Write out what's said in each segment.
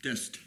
Test.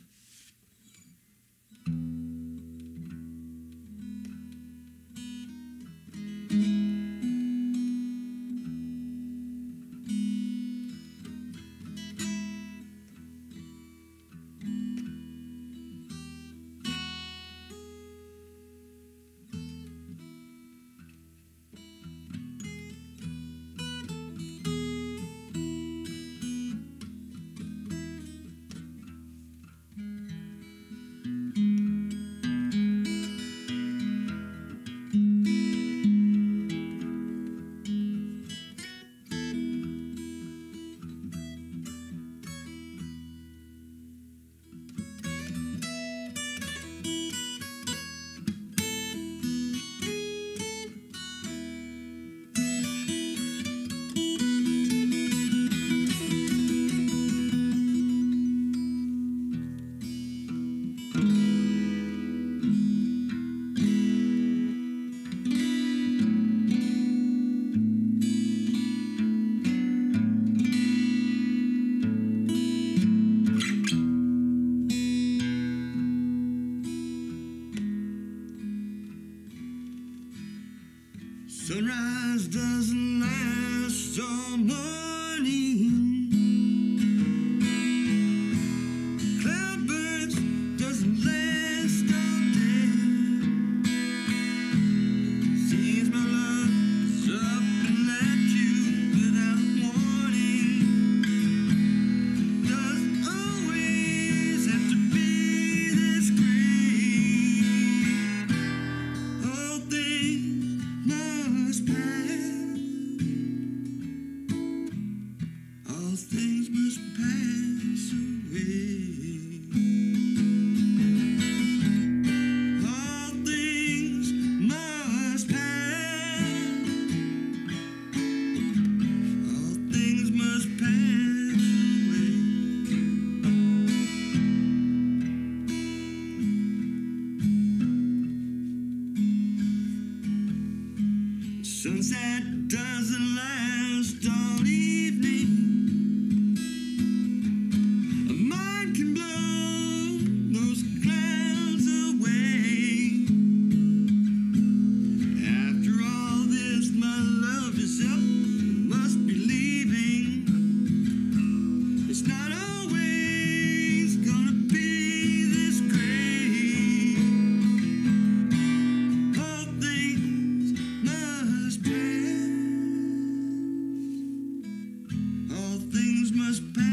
Sunrise doesn't last all morning. Cloudburst doesn't last all day. Seems my luck is up and at you without warning. Doesn't always have to be this great. All things must pass. All things must pass away. All things must pass. All things must pass away. Sunset doesn't last all evening. A mind can blow those clouds away. After all this, my love is up, must be leaving. It's not always gonna be this great. All things must pass. All things must pass.